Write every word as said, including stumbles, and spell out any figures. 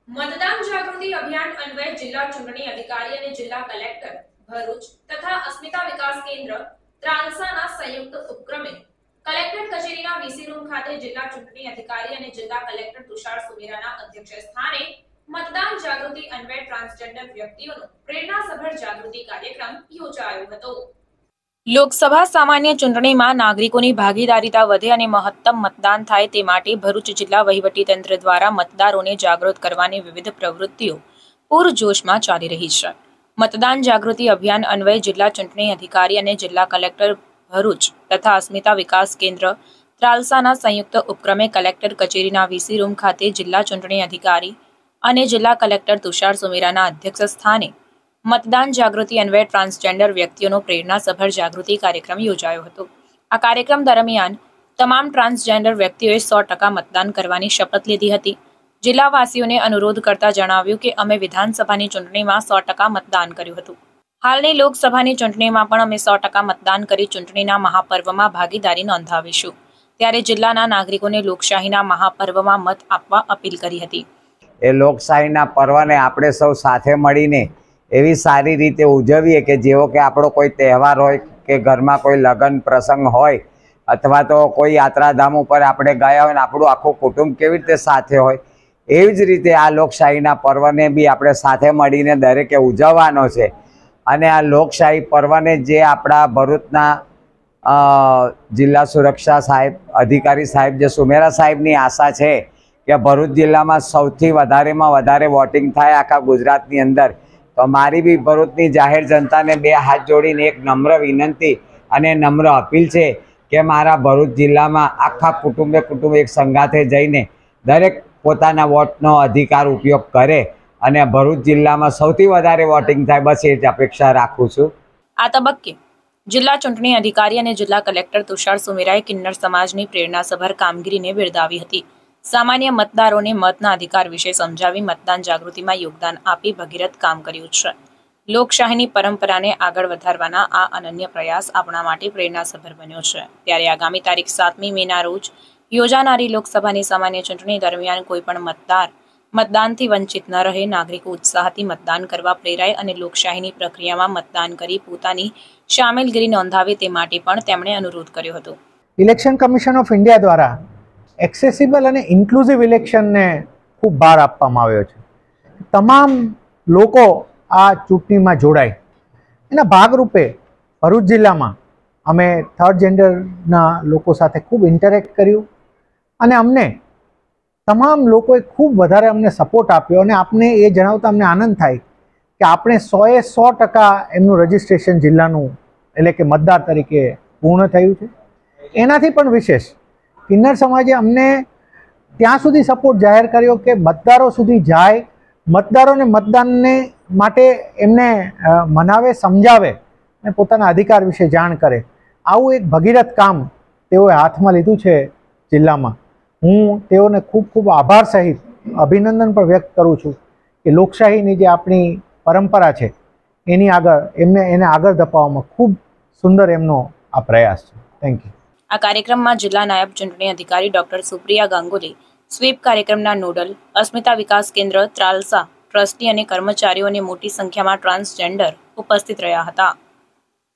मतदान जागृति अभियान अन्वय जिला चूंटणी अधिकारी અને જિલ્લા કલેક્ટર ભરૂચ તથા અસ્મિતા વિકાસ કેન્દ્ર ત્રાલસાના સંયુક્ત ઉપક્રમે કલેક્ટર કચેરીના વીસી રૂમ ખાતે જિલ્લા ચૂંટણી અધિકારી અને જિલ્લા કલેક્ટર તુષાર સુમેરાના અધ્યક્ષસ્થાને મતદાન જાગૃતિ અન્વય ટ્રાન્સજેન્ડર વ્યક્તિઓનો પ્રેરણાસભર જાગૃતિ કાર્યક્રમ યોજાયો હતો। લોકસભા સામાન્ય ચૂંટણીમાં નાગરિકોની ભાગીદારીતા વધે અને મહત્તમ મતદાન થાય તે માટે ભરૂચ જિલ્લા વહીવટીતંત્ર દ્વારા મતદારોને જાગૃત કરવાની વિવિધ પ્રવૃત્તિઓ પૂરજોશમાં ચાલી રહી છે। મતદાન જાગૃતિ અભિયાન અન્વયે જિલ્લા ચૂંટણી અધિકારી અને જિલ્લા કલેક્ટર ભરૂચ તથા અસ્મિતા વિકાસ કેન્દ્ર ત્રાલસાના સંયુક્ત ઉપક્રમે કલેક્ટર કચેરીના વીસી રૂમ ખાતે જિલ્લા ચૂંટણી અધિકારી અને જિલ્લા કલેક્ટર તુષાર સુમેરાના અધ્યક્ષ સ્થાને મતદાન જાગૃતિ અન્વયે ટ્રાન્સજેન્ડર વ્યક્તિઓનો પ્રેરણાસભર જાગૃતિ કાર્યક્રમ યોજાયો હતો। આ કાર્યક્રમ દરમિયાન તમામ ટ્રાન્સજેન્ડર વ્યક્તિઓએ સો ટકા મતદાન કરવાની શપથ લીધી હતી। જિલ્લાવાસીઓને અનુરોધ કરતા જણાવ્યું કે અમે વિધાનસભાની ચૂંટણીમાં સો ટકા મતદાન કર્યું હતું। હાલની લોકસભાની ચૂંટણીમાં પણ અમે સો ટકા મતદાન કરી ચૂંટણીના મહાપર્વમાં ભાગીદારી નોંધાવીશું। ત્યારે જિલ્લાના નાગરિકોને લોકશાહીના મહાપર્વમાં મત આપવા અપીલ કરી હતી। એ લોકશાહીના પર્વને આપણે સૌ સાથે મળીને એવી સારી રીતે ઉજવીએ કે જેવો કે આપણો કોઈ તહેવાર હોય કે ઘરમાં કોઈ લગ્ન પ્રસંગ હોય અથવા તો કોઈ યાત્રાધામ ઉપર આપણે ગયા હોય ને આપણું આખું કુટુંબ કેવી રીતે સાથે હોય એવી જ રીતે આ લોકશાહીના પર્વને બી આપણે સાથે મળીને દરેકે ઉજવવાનો છે। અને આ લોકશાહી પર્વને જે આપણા ભરૂચના જિલ્લા સુરક્ષા સાહેબ અધિકારી સાહેબ જે સુમેરા સાહેબની આશા છે કે ભરૂચ જિલ્લામાં સૌથી વધારેમાં વધારે વોટિંગ થાય આખા ગુજરાતની અંદર। તો મારી બી ભરૂચની જાહેર જનતાને બે હાથ જોડીને એક નમ્ર વિનંતી અને નમ્ર અપીલ છે કે મારા ભરૂચ જિલ્લામાં આખા કુટુંબે કુટુંબ એક સંગાથે જઈને દરેક પોતાના વોટનો અધિકાર ઉપયોગ કરે અને ભરૂચ જિલ્લામાં સૌથી વધારે વોટિંગ થાય બસ એ જ અપેક્ષા રાખું છું। આ તબક્કે જિલ્લા ચૂંટણી અધિકારી અને જિલ્લા કલેક્ટર તુષાર સુમેરાએ કિન્નર સમાજની પ્રેરણાસભર કામગીરીને બિરદાવી હતી। સામાન્ય મતદારોને મતના અધિકાર વિશે સમજાવી મતદાન જાગૃતિમાં યોગદાન આપી ભગીરથ કામ કર્યું છે। લોકશાહીની પરંપરાને આગળ વધારવાના આ અનન્ય પ્રયાસ આપણા માટે પ્રેરણાસભર બન્યો છે। ત્યારે આગામી તારીખ સાતમી મેના રોજ યોજાનારી લોકસભાની સામાન્ય ચૂંટણી દરમિયાન કોઈ પણ મતદાર મતદાનથી વંચિત ન રહે, નાગરિકો ઉત્સાહથી મતદાન કરવા પ્રેરાય અને લોકશાહીની પ્રક્રિયામાં મતદાન કરી પોતાની શામેલગીરી નોંધાવે તે માટે પણ તેમણે અનુરોધ કર્યો હતો। ઇલેક્શન કમિશન ઓફ ઇન્ડિયા દ્વારા એક્સેસિબલ અને ઇન્ક્લુઝિવ ઇલેક્શનને ખૂબ ભાર આપવામાં આવ્યો છે। તમામ લોકો આ ચૂંટણીમાં જોડાય એના ભાગરૂપે ભરૂચ જિલ્લામાં અમે થર્ડ જેન્ડરના લોકો સાથે ખૂબ ઇન્ટરેક્ટ કર્યું અને અમને તમામ લોકોએ ખૂબ વધારે અમને સપોર્ટ આપ્યો અને આપને એ જણાવતા અમને આનંદ થાય કે આપણે સોએ સો ટકા એમનું રજિસ્ટ્રેશન જિલ્લાનું એટલે કે મતદાર તરીકે પૂર્ણ થયું છે। એનાથી પણ વિશેષ કિન્નર સમાજે અમને ત્યાં સુધી સપોર્ટ જાહેર કર્યો કે મતદારો સુધી જાય, મતદારોને મતદાનને માટે એમને મનાવે, સમજાવે અને પોતાના અધિકાર વિશે જાણ કરે। આવું એક ભગીરથ કામ તેઓએ હાથમાં લીધું છે જિલ્લામાં। હું તેઓને ખૂબ ખૂબ આભાર સહિત અભિનંદન પણ વ્યક્ત કરું છું કે લોકશાહીની જે આપણી પરંપરા છે એની આગળ એમને એને આગળ ધપાવવામાં ખૂબ સુંદર એમનો આ પ્રયાસ છે। Thank you. આ કાર્યક્રમમાં જિલ્લા નાયબ ચૂંટણી અધિકારી ડોક્ટર સુપ્રિયા ગાંગુલી, સ્વીપ કાર્યક્રમના નોડલ, અસ્મિતા વિકાસ કેન્દ્ર ત્રાલસા ટ્રસ્ટી અને કર્મચારીઓને મોટી સંખ્યામાં ટ્રાન્સજેન્ડર ઉપસ્થિત રહ્યા હતા।